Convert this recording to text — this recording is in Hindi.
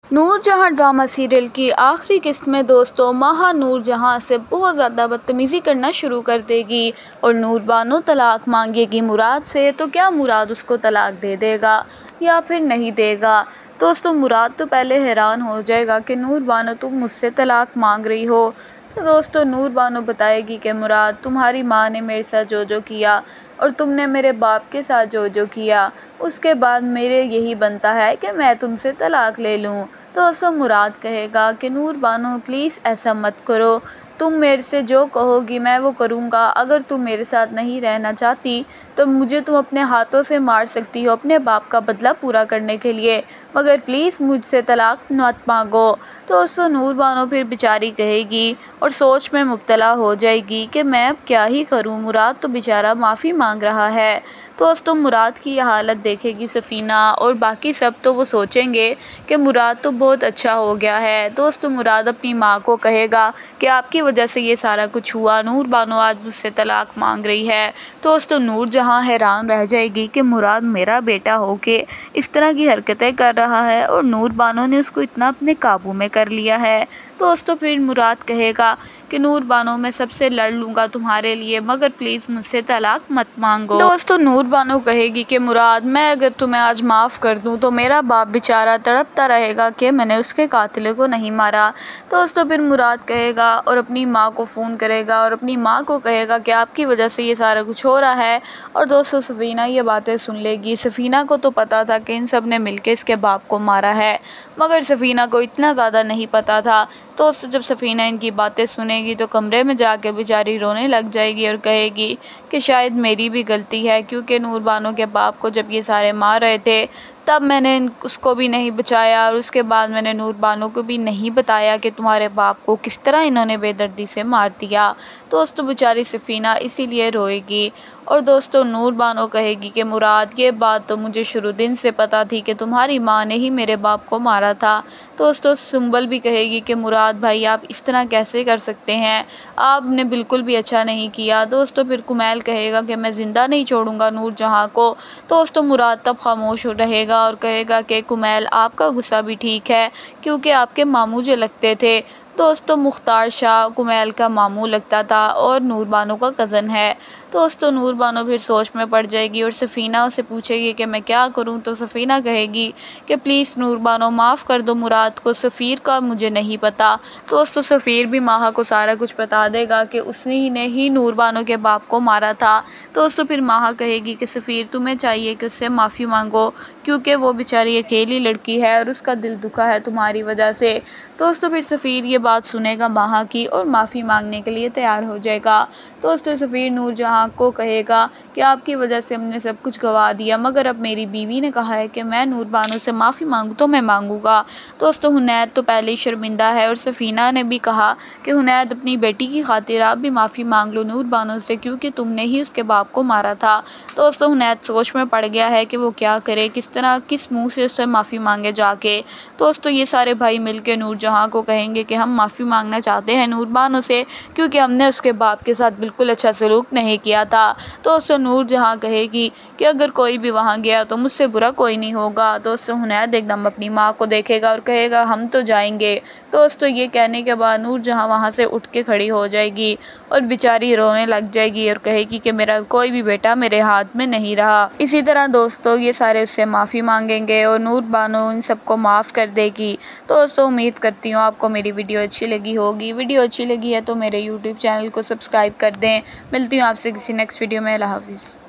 नूरजहां ड्रामा सीरियल की आखिरी किस्त में दोस्तों माहा नूरजहां से बहुत ज़्यादा बदतमीज़ी करना शुरू कर देगी और नूरबानो तलाक मांगेगी मुराद से। तो क्या मुराद उसको तलाक दे देगा या फिर नहीं देगा? दोस्तों मुराद तो पहले हैरान हो जाएगा कि नूरबानो तुम मुझसे तलाक मांग रही हो। तो दोस्तों नूरबानो बताएगी कि मुराद तुम्हारी माँ ने मेरे साथ जो जो किया और तुमने मेरे बाप के साथ जो जो किया, उसके बाद मेरे यही बनता है कि मैं तुमसे तलाक ले लूँ। तो दोस्तों मुराद कहेगा कि नूरबानो प्लीज़ ऐसा मत करो, तुम मेरे से जो कहोगी मैं वो करूँगा। अगर तुम मेरे साथ नहीं रहना चाहती तो मुझे तुम अपने हाथों से मार सकती हो अपने बाप का बदला पूरा करने के लिए, मगर प्लीज़ मुझसे तलाक मत मांगो। तो दोस्तों नूरबानो फिर बेचारी कहेगी और सोच में मुब्तला हो जाएगी कि मैं अब क्या ही करूं, मुराद तो बेचारा माफ़ी मांग रहा है। तो दोस्तों मुराद की यह हालत देखेगी सफ़ीना और बाकी सब, तो वो सोचेंगे कि मुराद तो बहुत अच्छा हो गया है। दोस्तों मुराद अपनी माँ को कहेगा कि आपकी वजह से ये सारा कुछ हुआ, नूरबानो आज मुझसे तलाक मांग रही है। तो दोस्तों नूरजहां हैरान रह जाएगी कि मुराद मेरा बेटा हो के इस तरह की हरकतें कर रहा है और नूरबानो ने उसको इतना अपने काबू में कर लिया है। दोस्तों फिर मुराद कहेगा कि नूरबानो मैं सबसे लड़ लूँगा तुम्हारे लिए, मगर प्लीज़ मुझसे तलाक मत मांगो। दोस्तों नूरबानो कहेगी कि मुराद मैं अगर तुम्हें आज माफ़ कर दूँ तो मेरा बाप बेचारा तड़पता रहेगा कि मैंने उसके कातिल को नहीं मारा। दोस्तों फिर मुराद कहेगा और अपनी माँ को फ़ोन करेगा और अपनी माँ को कहेगा कि आपकी वजह से ये सारा कुछ हो रहा है। और दोस्तों सफ़ीना ये बातें सुन लेगी। सफ़ीना को तो पता था कि इन सब ने मिलकर इसके बाप को मारा है, मगर सफ़ीना को इतना ज़्यादा नहीं पता था। तो जब सफ़ीना इनकी बातें सुनेगी तो कमरे में जाके बेचारी रोने लग जाएगी और कहेगी कि शायद मेरी भी गलती है, क्योंकि नूरबानो के बाप को जब ये सारे मार रहे थे तब मैंने उसको भी नहीं बचाया और उसके बाद मैंने नूरबानो को भी नहीं बताया कि तुम्हारे बाप को किस तरह इन्होंने बेदर्दी से मार दिया। दोस्तों बेचारी सफ़ीना इसीलिए रोएगी। और दोस्तों नूरबानो कहेगी कि मुराद ये बात तो मुझे शुरू दिन से पता थी कि तुम्हारी माँ ने ही मेरे बाप को मारा था। दोस्तों सुंबल भी कहेगी कि मुराद भाई आप इस तरह कैसे कर सकते हैं, आपने बिल्कुल भी अच्छा नहीं किया। दोस्तों फिर कुमैल कहेगा कि मैं ज़िंदा नहीं छोड़ूंगा नूरजहां को। दोस्तों मुराद तब खामोश रहेगा और कहेगा कि कुमैल आपका गुस्सा भी ठीक है, क्योंकि आपके मामू जो लगते थे। दोस्तों मुख्तार शाह कुमैल का मामू लगता था और नूरबानो का कज़न है। दोस्तों नूरबानो फिर सोच में पड़ जाएगी और सफ़ीना उसे पूछेगी कि मैं क्या करूं। तो सफ़ीना कहेगी कि प्लीज़ नूरबानो माफ़ कर दो मुराद को, सफ़ीर का मुझे नहीं पता। दोस्तों सफ़ीर भी माहा को सारा कुछ बता देगा कि उसने ही नूरबानो के बाप को मारा था। दोस्तों फिर माहा कहेगी कि सफ़ीर तुम्हें चाहिए कि उससे माफ़ी मांगो, क्योंकि वो बेचारी अकेली लड़की है और उसका दिल दुखा है तुम्हारी वजह से। दोस्तों फिर सफ़ीर ये बात सुनेगा माहा की और माफ़ी मांगने के लिए तैयार हो जाएगा। दोस्तों सफ़ीर नूरजहां को कहेगा कि आपकी वजह से हमने सब कुछ गंवा दिया, मगर अब मेरी बीवी ने कहा है कि मैं नूरबानो से माफ़ी मांगूँ तो मैं मांगूँगा। दोस्तों हुनैद तो पहले ही शर्मिंदा है और सफ़ीना ने भी कहा कि हुनैद अपनी बेटी की खातिर आप भी माफ़ी मांग लो नूरबानो से, क्योंकि तुमने ही उसके बाप को मारा था। दोस्तों हुनैद सोच में पड़ गया है कि वो क्या करे, किस तरह किस मुँह से उससे माफ़ी मांगे जाके। दोस्तों ये सारे भाई मिल के नूरजहां को कहेंगे कि हम माफ़ी मांगना चाहते हैं नूरबानो से, क्योंकि हमने उसके बाप के साथ बिल्कुल अच्छा सलूक नहीं किया था। दोस्तों नूरजहां कहेगी कि अगर कोई भी वहाँ गया तो मुझसे बुरा कोई नहीं होगा। दोस्तों हुनैद एकदम अपनी माँ को देखेगा और कहेगा हम तो जाएंगे। दोस्तों ये कहने के बाद नूरजहां वहाँ से उठ के खड़ी हो जाएगी और बेचारी रोने लग जाएगी और कहेगी कि मेरा कोई भी बेटा मेरे हाथ में नहीं रहा। इसी तरह दोस्तों ये सारे उससे माफ़ी मांगेंगे और नूरबानो इन सबको माफ़ कर देगी। दोस्तों उम्मीद करती हूँ आपको मेरी वीडियो अच्छी लगी होगी। वीडियो अच्छी लगी है तो मेरे यूट्यूब चैनल को सब्सक्राइब कर दें। मिलती हूँ आपसे किसी नेक्स्ट वीडियो में। अल्लाह हाफ़िज़।